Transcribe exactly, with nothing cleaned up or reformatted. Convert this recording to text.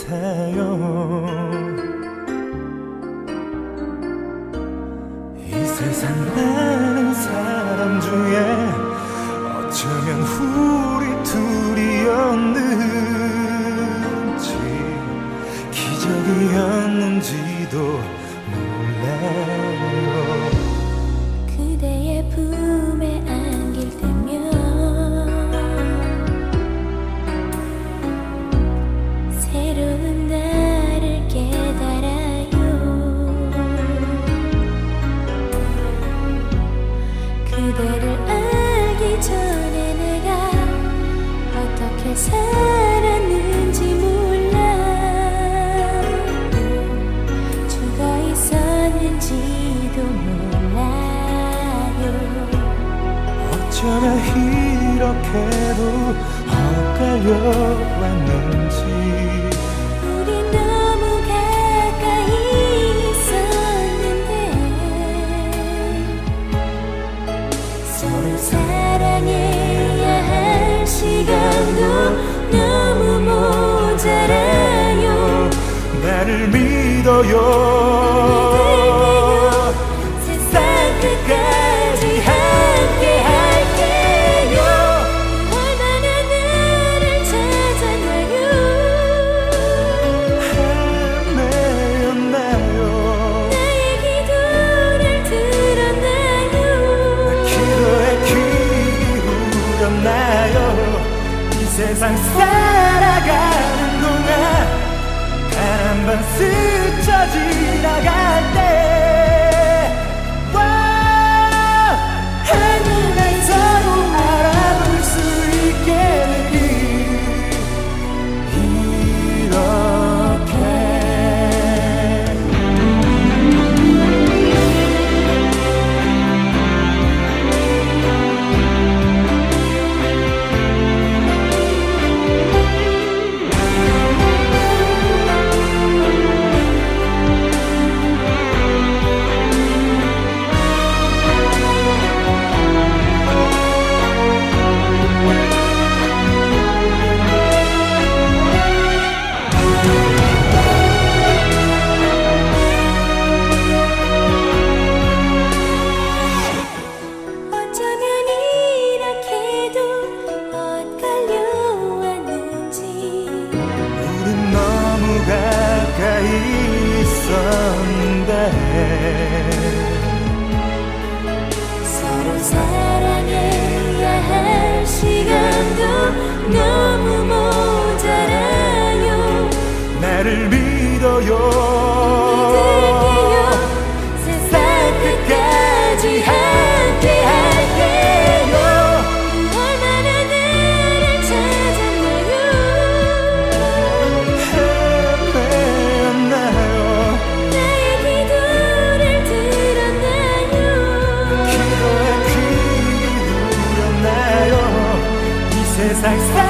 같아요. 이 세상 많은 사람 중에 어쩌면 우리 둘이었는지 기적이었는지도 몰라요. 그대의 품에 안길 때면 새로운 나를 깨달아요. 그대를 알기 전에 내가 어떻게 살았는지 몰라. 죽어 있었는지도 몰라요. 어쩌면 이렇게도 엇갈려 왔는지. 우리 너무 가까이 있었는데 서로 사랑해야 할 시간도 너무 모자라요. 나를 믿어요. 세상 끝까지 함께 할게요. 얼마나 나를 찾았나요? 헤매였나요? 나의 기도를 들었나요? 기도에 귀 기울였나요? 이 세상 살아가는 동안 단 한 번 스쳐 지나갈 때 한눈에 서로 알아볼 수 있게 되길 이렇게. 어쩌면 이렇게도 엇갈려 왔는지. 우린 너무 가까이 있었는데 서로 사랑해야 할 시간도 너무 모자라요. 나를 믿어요. 믿을게요. 세상 끝까지 함께 할게요. 얼마나 나를 찾았나요? 헤매였나요? 나의 기도를 들었나요? 기도에 귀 기울였나요? 이 세상